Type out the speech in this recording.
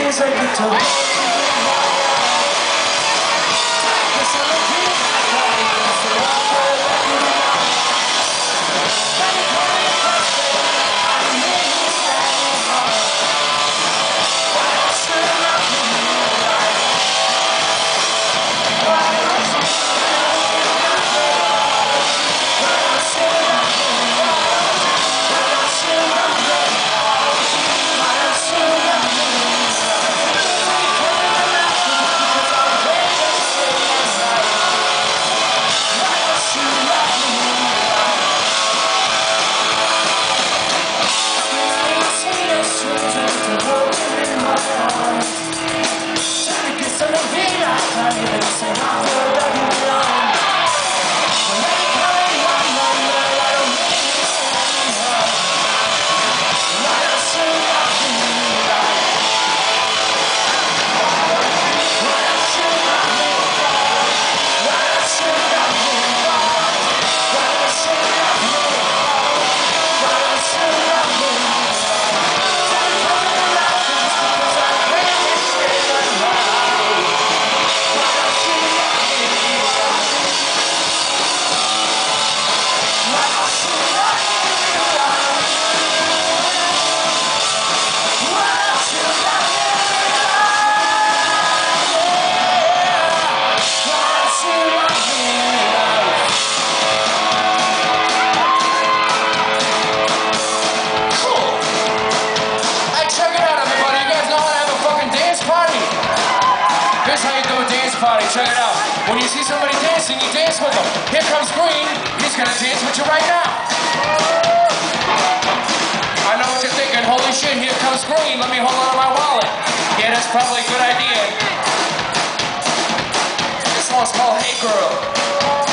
Cause I get to party, check it out. When you see somebody dancing, you dance with them. Here comes Green, he's gonna dance with you right now. I know what you're thinking, holy shit, here comes Green, let me hold on to my wallet. Yeah, that's probably a good idea. This song's called Hey Girl.